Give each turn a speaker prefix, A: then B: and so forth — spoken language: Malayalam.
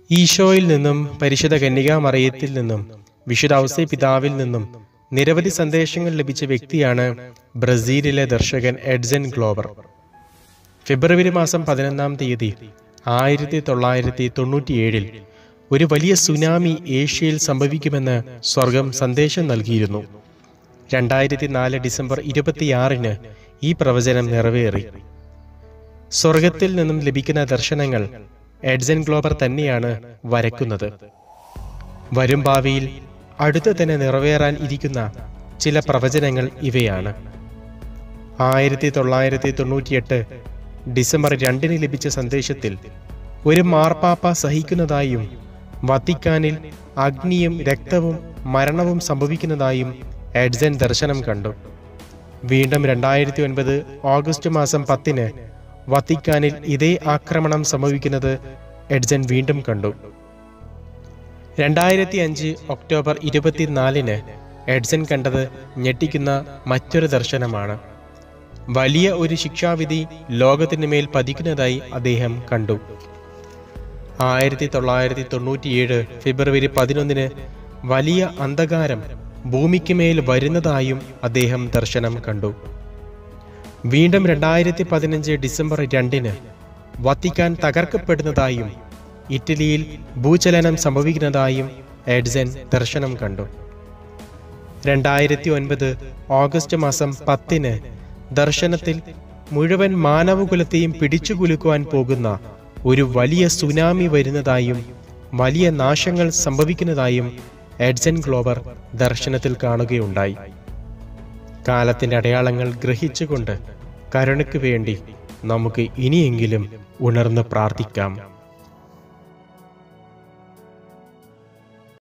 A: ഈശോയിൽ നിന്നും പരിശുദ്ധ കന്യകാമറിയത്തിൽ നിന്നും വിശുദ്ധ ഔസേ പിതാവിൽ നിന്നും നിരവധി സന്ദേശങ്ങൾ ലഭിച്ച വ്യക്തിയാണ് ബ്രസീലിലെ ദർശകൻ എഡ്സൺ ഗ്ലോബർ. ഫെബ്രുവരി മാസം 11-ാം തീയതി 1997 ഒരു വലിയ സുനാമി ഏഷ്യയിൽ സംഭവിക്കുമെന്ന് സ്വർഗം സന്ദേശം നൽകിയിരുന്നു. 2004 ഡിസംബർ 26 ഈ പ്രവചനം നിറവേറി. സ്വർഗത്തിൽ നിന്നും ലഭിക്കുന്ന ദർശനങ്ങൾ എഡ്സൺ ഗ്ലോബർ തന്നെയാണ് വരയ്ക്കുന്നത്. വരും ഭാവിയിൽ അടുത്ത് തന്നെ നിറവേറാൻ ഇരിക്കുന്ന ചില പ്രവചനങ്ങൾ ഇവയാണ്. 1998 ഡിസംബർ 2 ലഭിച്ച സന്ദേശത്തിൽ ഒരു മാർപ്പാപ്പ സഹിക്കുന്നതായും വത്തിക്കാനിൽ അഗ്നിയും രക്തവും മരണവും സംഭവിക്കുന്നതായും എഡ്സൺ ദർശനം കണ്ടു. വീണ്ടും 2009 ഓഗസ്റ്റ് മാസം 10 വത്തിക്കാനിൽ ഇതേ ആക്രമണം സംഭവിക്കുന്നത് എഡ്സൺ വീണ്ടും കണ്ടു. 2005 ഒക്ടോബർ 24 എഡ്സൺ കണ്ടത് ഞെട്ടിക്കുന്ന മറ്റൊരു ദർശനമാണ്. വലിയ ഒരു ശിക്ഷാവിധി ലോകത്തിന് മേൽ പതിക്കുന്നതായി അദ്ദേഹം കണ്ടു. 1997 ഫെബ്രുവരി 11 വലിയ അന്ധകാരം ഭൂമിക്ക് മേൽ വരുന്നതായും അദ്ദേഹം ദർശനം കണ്ടു. വീണ്ടും 2015 ഡിസംബർ 2 വത്തിക്കാൻ തകർക്കപ്പെടുന്നതായും ഇറ്റലിയിൽ ഭൂചലനം സംഭവിക്കുന്നതായും എഡ്സൺ ദർശനം കണ്ടു. 2009 ഓഗസ്റ്റ് മാസം 10 ദർശനത്തിൽ മുഴുവൻ മാനവകുലത്തെയും പിടിച്ചുകുലുക്കുവാൻ പോകുന്ന ഒരു വലിയ സുനാമി വരുന്നതായും വലിയ നാശങ്ങൾ സംഭവിക്കുന്നതായും എഡ്സൺ ഗ്ലോബർ ദർശനത്തിൽ കാണുകയുണ്ടായി. കാലത്തിന്റെ അടയാളങ്ങൾ ഗ്രഹിച്ചുകൊണ്ട് കരുണയ്ക്ക് വേണ്ടി നമുക്ക് ഇനിയെങ്കിലും ഉണർന്ന് പ്രാർത്ഥിക്കാം.